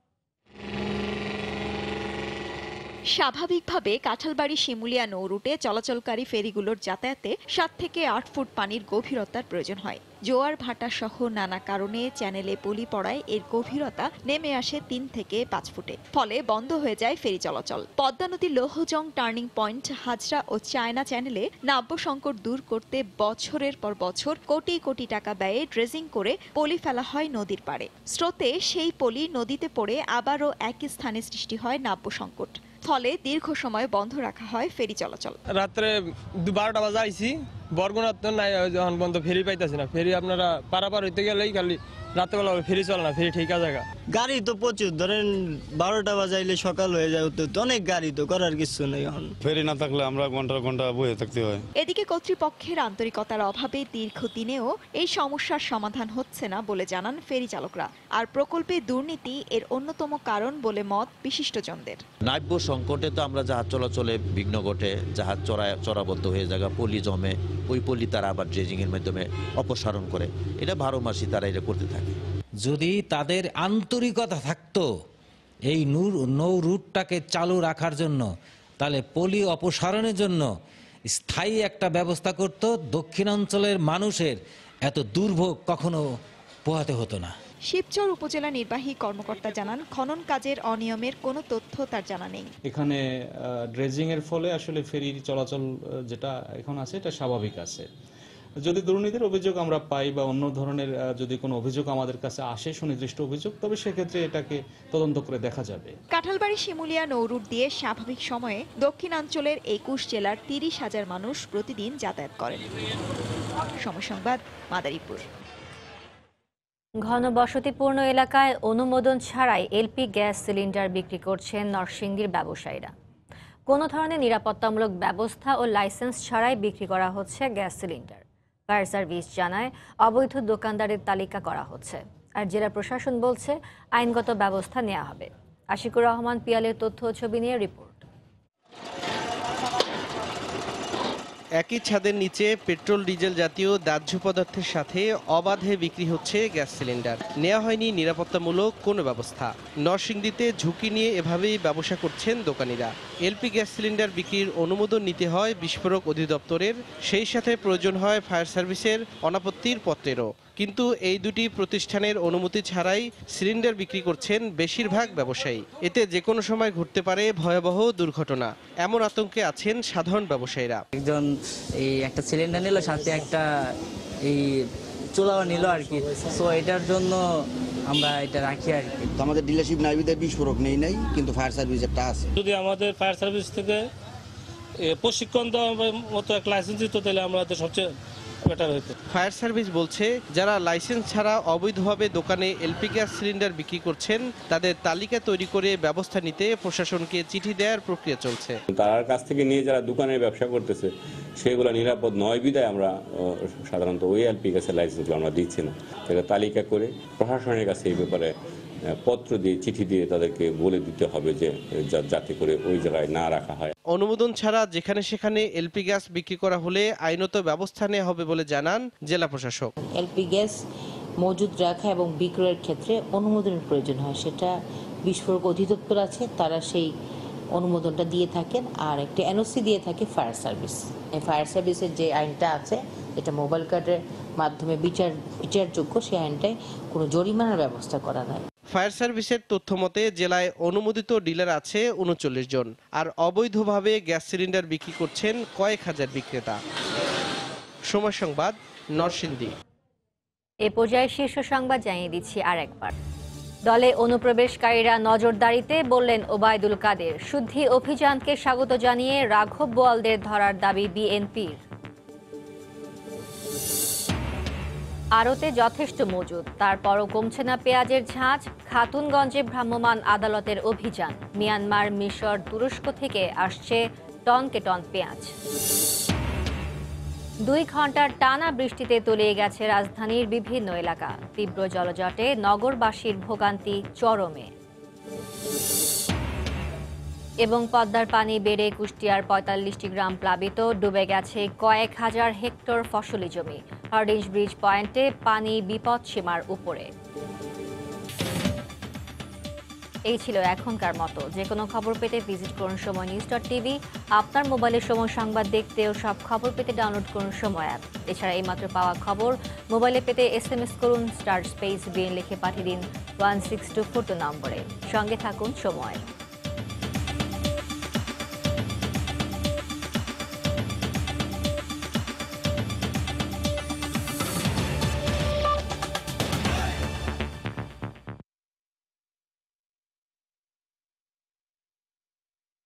স্বাভাবিকভাবে কাঁঠালবাড়ি শিমুলিয়া নৌ রুটে চলাচলকারী ফেরিগুলোর যাতায়াতে 7 থেকে 8 ফুট পানির গভীরতার প্রয়োজন হয়। জোয়ার ভাটা সহ নানা কারণে চ্যানেলে পলি পড়ায় এর গভীরতা নেমে আসে 3 থেকে 5 ফুটে। ফলে বন্ধ হয়ে যায় ফেরি চলাচল। পদ্মা নদী লৌহজং টার্নিং পয়েন্ট, হাজরা ও চায়না চ্যানেলে নাব্য সংকট দূর করতে বছরের পর বছর কোটি কোটি টাকা ব্যয়ে ড্রেজিং করে পলি ফেলা হয় নদীর পাড়ে। স্রোতে সেই পলি নদীতে পড়ে আবারও একই স্থানে সৃষ্টি হয় নাব্য সংকট। ফলে দীর্ঘ সময় বন্ধ রাখা হয় ফেরি চলাচল। রাত্রে 12টা বাজে আইছি, বরগুনার তো নাই, যখন বন্ধ ফেরি পাইতেছি না। ফেরি আপনারা পারাপার হইতে গেলেই খালি রাত্রেবেলা ফেরি চলে না, ফেরি ঠিক জায়গা। গাড়ি তো প্রচুর, ধরেন 12টা বাজাইলে সকাল হয়ে যায়, তো অনেক গাড়ি, তো করার কিছু নেই। এখন ফেরি না থাকলে আমরা ঘন্টা ঘন্টা বসে থাকতে হয়। এদিকে কর্তৃপক্ষের আন্তরিকতার অভাবে দীর্ঘদিনেও এই সমস্যার সমাধান হচ্ছে না বলে জানান ফেরি চালকরা। আর প্রকল্পে দুর্নীতি এর অন্যতম কারণ বলে মত বিশিষ্টজনদের। নাব্য সংকটে তো আমরা জাহাজ চলাচলে বিঘ্ন ঘটে, জাহাজ চরাবদ্ধ হয়ে জায়গা পলি জমে, ওই পলি তারা আবার ড্রেজিং এর মাধ্যমে অপসারণ করে। এটা 12 মাসই তারা এটা করতে থাকে। যদি তাদের আন্তরিকতা থাকতো এই নৌ রুটটাকে চালু রাখার জন্য, তাহলে পলি অপসারণের জন্য স্থায়ী একটা ব্যবস্থা করত, দক্ষিণাঞ্চলের মানুষের এত দুর্ভোগ কখনো পোহাতে হতো না। শিবচর উপজেলা নির্বাহী কর্মকর্তা জানান, খনন কাজের অনিয়মের কোনো তথ্য তার জানা নেই। এখানে ড্রেজিং এর ফলে আসলে ফেরি চলাচল যেটা এখন আছে এটা স্বাভাবিক আছে। যদি দুর্নীতির অভিযোগ আমরা পাই বা অন্য ধরনের যদি কোনো অভিযোগ আমাদের কাছে আসে, সুনির্দিষ্ট অভিযোগ, তবে সেক্ষেত্রে এটাকে তদন্ত করে দেখা যাবে। কাঁঠালবাড়ি শিমুলিয়া নৌরুট দিয়ে স্বাভাবিক সময়ে দক্ষিণাঞ্চলের 21 জেলার 30,000 মানুষ প্রতিদিন যাতায়াত করেন। সময় সংবাদ, মাদারীপুর। ঘনবসতিপূর্ণ এলাকায় অনুমোদন ছাড়াই এলপি গ্যাস সিলিন্ডার বিক্রি করছেন নরসিংদীর ব্যবসায়ীরা। কোনো ধরনের নিরাপত্তামূলক ব্যবস্থা ও লাইসেন্স ছাড়াই বিক্রি করা হচ্ছে গ্যাস সিলিন্ডার। ফায়ার সার্ভিস জানায়, অবৈধ দোকানদারের তালিকা করা হচ্ছে, আর জেলা প্রশাসন বলছে আইনগত ব্যবস্থা নেওয়া হবে। আশিকুর রহমান পিয়ালের তথ্য ও ছবি নিয়ে রিপোর্ট। একই ছাদের নিচে পেট্রোল ডিজেল জাতীয় দাহ্য পদার্থের সাথে অবাধে বিক্রি হচ্ছে গ্যাস সিলিন্ডার। নেওয়া হয়নি নিরাপত্তামূলক কোনো ব্যবস্থা। নরসিংদীতে ঝুঁকি নিয়ে এভাবেই ব্যবসা করছেন দোকানিরা। এলপি গ্যাস সিলিন্ডার বিক্রির অনুমোদন নিতে হয় বিস্ফোরক অধিদপ্তরের, সেই সাথে প্রয়োজন হয় ফায়ার সার্ভিসের অনাপত্তির পত্রেরও। কিন্তু এই দুটি প্রতিষ্ঠানের অনুমতি ছাড়াই সিলিন্ডার বিক্রি করছেন বেশিরভাগ ব্যবসায়ী। এতে যে কোনো সময় ঘটতে পারে ভয়াবহ দুর্ঘটনা, এমন আতঙ্কে আছেন সাধারণ ব্যবসায়ীরা। একজন এই একটা সিলিন্ডার নিল, সাথে একটা এই চুলাও নিল আর কি, সো এটার জন্য আমরা এটা রাখি আর কি। আমাদের ডিলারশিপ নাই বিধায় বিস্ফোরক নেই, কিন্তু ফায়ার সার্ভিস একটা আছে। যদি আমাদের ফায়ার সার্ভিস থেকে প্রশিক্ষণ দেওয়ার মতো একটা লাইসেন্স দিত, তাহলে আমাদের সবচেয়ে বেটার হতো। ফায়ার সার্ভিস বলছে, যারা লাইসেন্স ছাড়া অবৈধভাবে দোকানে এলপি গ্যাস সিলিন্ডার বিক্রি করছেন তাদের তালিকা তৈরি করে ব্যবস্থা নিতে প্রশাসনকে চিঠি দেওয়ার প্রক্রিয়া চলছে। তার কাছ থেকে নিয়ে যারা দোকানের ব্যবসা করতেছে সেগুলো নিরাপদ নয় বিধায় আমরা সাধারণত ওই এলপি গ্যাসের লাইসেন্সগুলো আমরা দিচ্ছি না। এটা তালিকা করে প্রশাসনের কাছে এই ব্যাপারে পত্র দিয়ে, চিঠি দিয়ে তাদেরকে বলে দিতে হবে যে যাতে করে ওই জায়গায় না রাখা হয়। অনুমোদন ছাড়া যেখানে সেখানে এলপি গ্যাস বিক্রি করা হলে আইনত ব্যবস্থা নেওয়া হবে বলে জানান জেলা প্রশাসক। এলপি গ্যাস মজুদ রাখা এবং বিক্রয়ের ক্ষেত্রে অনুমোদনের প্রয়োজন হয়, সেটা বিস্ফোরক অধিদপ্তর আছে, তারা সেই অনুমোদনটা দিয়ে থাকেন। আর একটা এনওসি দিয়ে থাকে ফায়ার সার্ভিস। এই ফায়ার সার্ভিসের যে আইনটা আছে, এটা মোবাইল কার্ডের মাধ্যমে বিচারযোগ্য, সেই আইনটায় কোনো জরিমানার ব্যবস্থা করা নাই। ফায়ার সার্ভিসের তথ্য মতে জেলায় অনুমোদিত ডিলার আছে ৩৯ জন, আর অবৈধভাবে গ্যাস সিলিন্ডার বিক্রি করছেন কয়েক হাজার বিক্রেতা। সময় সংবাদ, নরসিংদী। এ পর্যায়ে শীর্ষ সংবাদ জানিয়ে দিচ্ছি আর একবার। দলে অনুপ্রবেশকারীরা নজরদারিতে, বললেন ওবায়দুল কাদের। শুদ্ধি অভিযানকে স্বাগত জানিয়ে রাঘব বোয়ালদের ধরার দাবি বিএনপির। আড়তে যথেষ্ট মজুদ, তারপরও কমছে না পেঁয়াজের ঝাঁজ। খাতুনগঞ্জে ভ্রাম্যমাণ আদালতের অভিযান। মিয়ানমার, মিশর, তুরস্ক থেকে আসছে টনকে টন পেঁয়াজ। 2 ঘন্টার টানা বৃষ্টিতে তলিয়ে গেছে রাজধানীর বিভিন্ন এলাকা। তীব্র জলজটে নগরবাসীর ভোগান্তি চরমে। এবং পদ্মার পানি বেড়ে কুষ্টিয়ার ৪৫টি গ্রাম প্লাবিত, ডুবে গেছে কয়েক হাজার হেক্টর ফসলি জমি। হার্ডিঞ্জ ব্রিজ পয়েন্টে পানি বিপদসীমার উপরে। এই ছিল এখনকার মতো। যে কোনো খবর পেতে ভিজিট করুন সময়নিউজ.tv। আপনার মোবাইলে সময় সংবাদ দেখতে ও সব খবর পেতে ডাউনলোড করুন সময় অ্যাপ। এছাড়া এইমাত্র পাওয়া খবর মোবাইলে পেতে SMS করুন *BN লিখে পাঠিয়ে দিন 16242 নম্বরে। সঙ্গে থাকুন সময়।